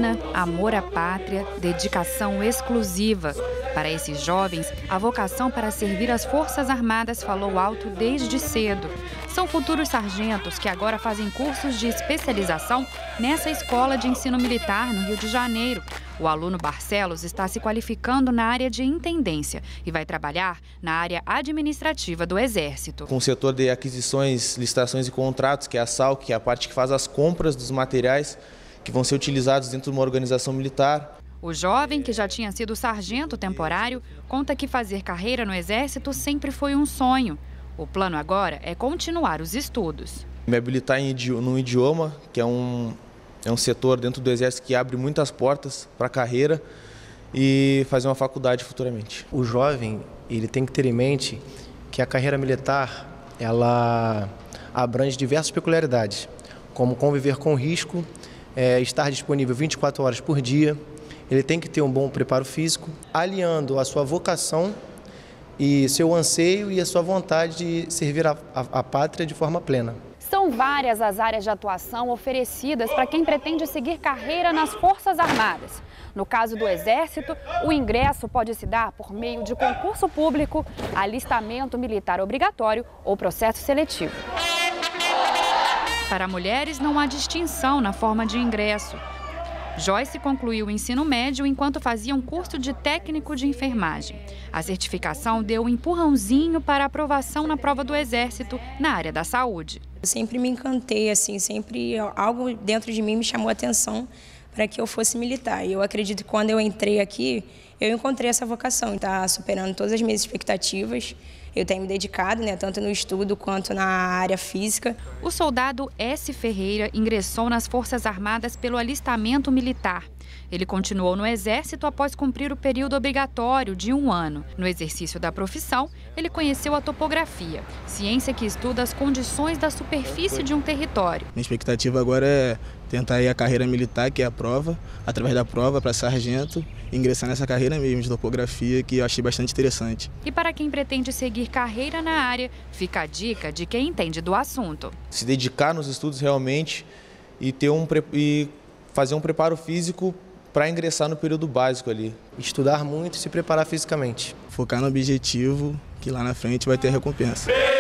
disciplina, amor à pátria, dedicação exclusiva. Para esses jovens, a vocação para servir as Forças Armadas falou alto desde cedo. São futuros sargentos que agora fazem cursos de especialização nessa escola de ensino militar no Rio de Janeiro. O aluno Barcelos está se qualificando na área de intendência e vai trabalhar na área administrativa do Exército. Com o setor de aquisições, licitações e contratos, que é a SAL, que é a parte que faz as compras dos materiais que vão ser utilizados dentro de uma organização militar. O jovem, que já tinha sido sargento temporário, conta que fazer carreira no Exército sempre foi um sonho. O plano agora é continuar os estudos. Me habilitar num idioma, que é um setor dentro do Exército que abre muitas portas para a carreira, e fazer uma faculdade futuramente. O jovem, ele tem que ter em mente que a carreira militar, ela abrange diversas peculiaridades, como conviver com risco, estar disponível 24 horas por dia. Ele tem que ter um bom preparo físico, aliando a sua vocação e seu anseio e a sua vontade de servir a pátria de forma plena. São várias as áreas de atuação oferecidas para quem pretende seguir carreira nas Forças Armadas. No caso do Exército, o ingresso pode se dar por meio de concurso público, alistamento militar obrigatório ou processo seletivo. Para mulheres, não há distinção na forma de ingresso. Joyce concluiu o ensino médio enquanto fazia um curso de técnico de enfermagem. A certificação deu um empurrãozinho para a aprovação na prova do Exército na área da saúde. Eu sempre me encantei, assim, sempre algo dentro de mim me chamou a atenção para que eu fosse militar. E eu acredito que quando eu entrei aqui, eu encontrei essa vocação. Está superando todas as minhas expectativas. Eu tenho me dedicado, tanto no estudo quanto na área física. O soldado S. Ferreira ingressou nas Forças Armadas pelo alistamento militar. Ele continuou no Exército após cumprir o período obrigatório de 1 ano. No exercício da profissão, ele conheceu a topografia, ciência que estuda as condições da superfície de um território. Minha expectativa agora é tentar ir a carreira militar, que é a prova, através da prova para sargento, ingressar nessa carreira mesmo de topografia, que eu achei bastante interessante. E para quem pretende seguir carreira na área, fica a dica de quem entende do assunto. Se dedicar nos estudos realmente e fazer um preparo físico para ingressar no período básico ali. Estudar muito e se preparar fisicamente. Focar no objetivo, que lá na frente vai ter recompensa.